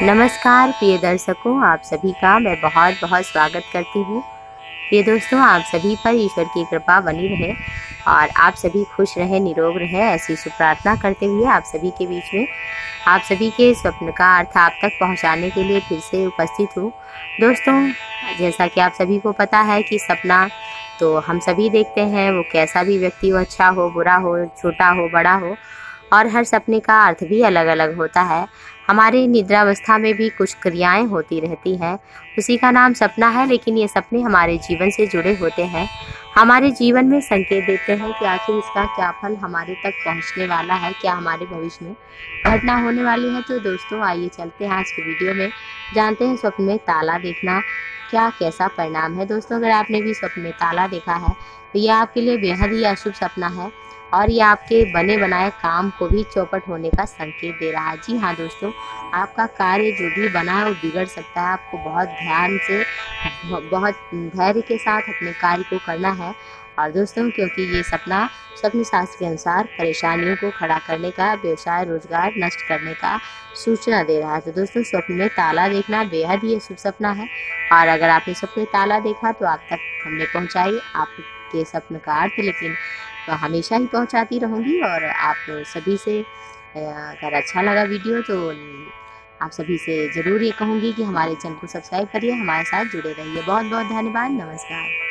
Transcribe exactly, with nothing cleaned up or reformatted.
नमस्कार प्रिय दर्शकों, आप सभी का मैं बहुत बहुत स्वागत करती हूँ। प्रिय दोस्तों, आप सभी पर ईश्वर की कृपा बनी रहे और आप सभी खुश रहे, निरोग रहे, ऐसी शुभ प्रार्थना करते हुए आप सभी के बीच में आप सभी के स्वप्न का अर्थ आप तक पहुँचाने के लिए फिर से उपस्थित हूँ। दोस्तों, जैसा कि आप सभी को पता है कि सपना तो हम सभी देखते हैं, वो कैसा भी व्यक्ति हो, अच्छा हो, बुरा हो, छोटा हो, बड़ा हो, और हर सपने का अर्थ भी अलग अलग होता है। हमारे निद्रावस्था में भी कुछ क्रियाएं होती रहती हैं, उसी का नाम सपना है। लेकिन ये सपने हमारे जीवन से जुड़े होते हैं, हमारे जीवन में संकेत देते हैं कि आखिर इसका क्या फल हमारे तक पहुंचने वाला है, क्या हमारे भविष्य में घटना होने वाली है। तो दोस्तों, आइए चलते हैं आज की वीडियो में, जानते हैं स्वप्न में ताला देखना क्या कैसा परिणाम है। दोस्तों, अगर आपने भी स्वप्न में ताला देखा है तो यह आपके लिए बेहद ही अशुभ सपना है और ये आपके बने बनाए काम को भी चौपट होने का संकेत दे रहा है। जी हाँ दोस्तों, आपका कार्य जो भी बना है वो बिगड़ सकता है। आपको बहुत ध्यान से, बहुत धैर्य के साथ अपने कार्य को करना है। और दोस्तों, क्योंकि ये सपना स्वप्न शास्त्र के अनुसार परेशानियों को खड़ा करने का, व्यवसाय रोजगार नष्ट करने का सूचना दे रहा है। तो दोस्तों, स्वप्न में ताला देखना बेहद ही शुभ सपना है और अगर आपने स्वप्न में ताला देखा तो आप तक हमने पहुँचाई आपके स्वप्न का अर्थ, लेकिन तो हमेशा ही पहुंचाती रहूँगी। और आप सभी से अगर अच्छा लगा वीडियो तो आप सभी से ज़रूर ये कहूँगी कि हमारे चैनल को सब्सक्राइब करिए, हमारे साथ जुड़े रहिए। बहुत बहुत धन्यवाद। नमस्कार।